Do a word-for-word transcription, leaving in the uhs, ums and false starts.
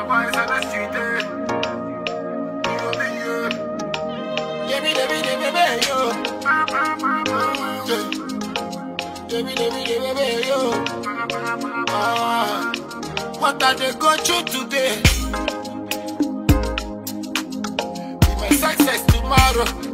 boys on the street, eh. You be you. Baby, baby, baby, baby, yo. Baby, baby, baby, baby, yo. Ah, what are they going through today? Be my success tomorrow.